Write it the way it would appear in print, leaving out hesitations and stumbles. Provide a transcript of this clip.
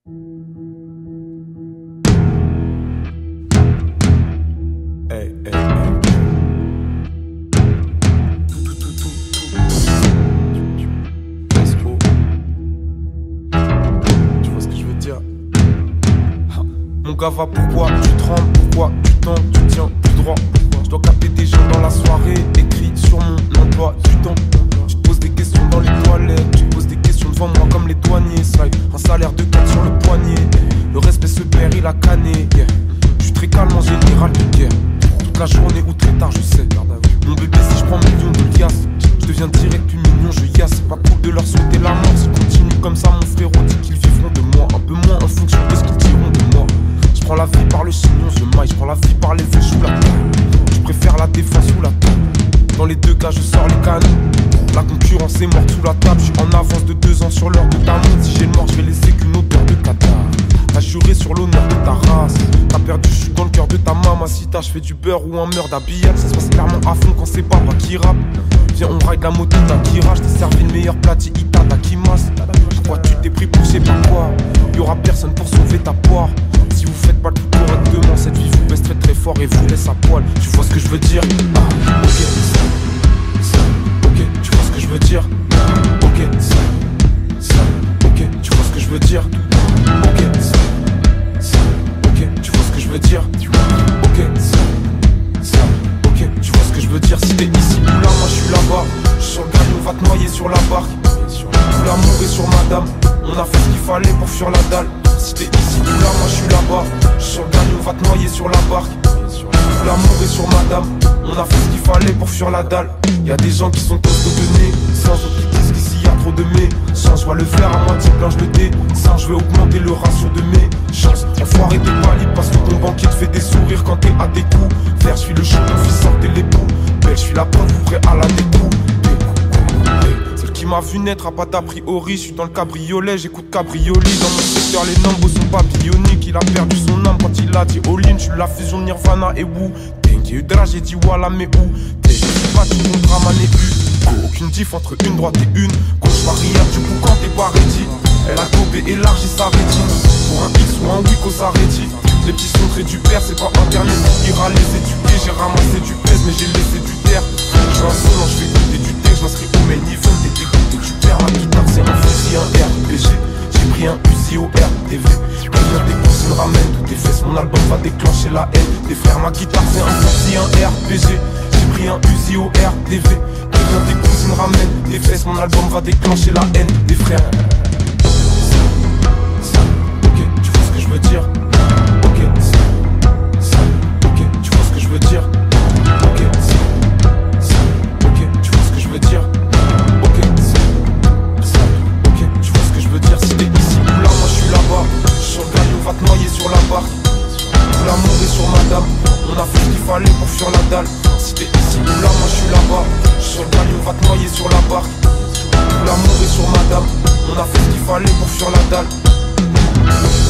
Hey, hey, hey. Let's go. Tu vois ce que je veux dire? Mon gars va, pourquoi tu trembles? Pourquoi tu tentes? Tu tiens plus droit? Je dois capter des gens dans la soirée, écrit sur mon emploi du temps. Tu te poses des questions dans les toilettes, tu poses des questions devant moi comme les douaniers. Slide, un salaire de 4 sur le poignet. Le respect se perd, il a canné. Yeah. Je suis très calme en général de guerre. Toute la journée ou très tard, je sais. Mon bébé, si je prends millions de liasses, je deviens direct plus mignon, je yasse. Pas cool de leur souhaiter la mort. Si continue comme ça, mon frérot dit qu'ils vivront de moi. Un peu moins en fonction de ce qu'ils diront de moi. Je prends la vie par le chignon, je maille. Je prends la vie par les yeux, je la table. Je préfère la défense ou la table. Dans les deux cas, je sors les canons. La concurrence est morte sous la table. Je suis en avance de 2 ans sur l'heure de ta montre. Si j'ai le mort, je vais laisser qu'une odeur de cadavre. T'as juré sur l'honneur de ta race. T'as perdu, je suis dans le cœur de ta mamacita. Je fais du beurre ou un meurtre d'habillage. Ça se passe clairement à fond quand c'est pas qui rappe. Viens, on ride la moto d'Akira. Je t'ai servi le meilleur plat, Ita Takimas. Pourquoi tu t'es pris pour je sais pas quoi? Y'aura personne pour sauver ta poire. Si vous faites pas le tout correctement, cette vie vous baisse très très fort et vous laisse à poil. Tu vois ce que je veux dire? Ah, ok, ça, ok, tu vois ce que je veux dire? Ok, ça, ok, tu vois ce que je veux dire? Ok, ça, ok, tu vois ce que je veux dire? Ok, ça, ok, tu vois ce que je veux dire? Si t'es ici ou là, moi je suis là-bas. Sur le gagnon, va te noyer sur la barque. Tout l'amour est sur madame. On a fait ce qu'il fallait pour fuir la dalle. Si t'es ici ou là, moi je suis là-bas. Sur le gagnon, va te noyer sur la barque. Tout l'amour est sur madame. On a fait ce qu'il fallait pour fuir la dalle. Y'a des gens qui sont costauds de nez, sans autres qui disent qu'ici y'a trop de mets. Sans, je vois le verre à moitié plein, je le dé. Sans, je vais augmenter le ratio de mes chances. Enfoiré t'es pas libre parce que ton banquier te fait des sourires quand t'es à tes coups. Vert, je suis le chou, ton fils sortez les poux. Belle, je suis la preuve, prêt à la découpe. Celle qui m'a vu naître a pas d'a priori. Je suis dans le cabriolet, j'écoute cabrioli. Dans mon secteur, les nombres sont pas bioniques. Il a perdu son âme quand il a dit all-in. Je suis la fusion Nirvana et Wu. J'ai eu drap, j'ai dit voilà mais où? T'es pas tout mon drama n'est eu. Aucune diff entre une droite et une gauche barrière, du coup quand t'es pas ready. Elle a gobé, élargi sa rétine. Pour un X ou un Wico ça rédit. Les petits sont très du père, c'est pas internet qui ira les éduquer. J'ai ramassé du pèse mais j'ai laissé du terre. Je suis un solo, je fais goûter du thé. Je m'inscris au main event, t'es dégoûté. Tu perds ma guitare, c'est un fusil, un RPG. J'ai pris un Uzi au RTV. Quelqu'un des cousines ramène toutes tes fesses. Mon album va déclencher la haine des frères. Ma guitare c'est un fusil, un RPG. J'ai pris un Uzi au RTV. Quelqu'un des cousines ramène tes fesses. Mon album va déclencher la haine des frères. Ça, ok, tu vois ce que je veux dire? Ok, ça, ok, tu vois ce que je veux dire? Ok, ça, ok, tu vois ce que je veux dire? Ok, ça, ok, tu vois ce que je veux dire? Si t'es ici ou là, moi je suis là-bas. Sur le gagnon, va te noyer sur la barque. Tout l'amour est sur madame. On a fait ce qu'il fallait pour fuir la dalle. Si t'es ici ou là, moi je suis là-bas. Sur le gagnon, va te noyer sur la barque. Tout l'amour est sur madame. On a fait ce qu'il fallait pour fuir la dalle.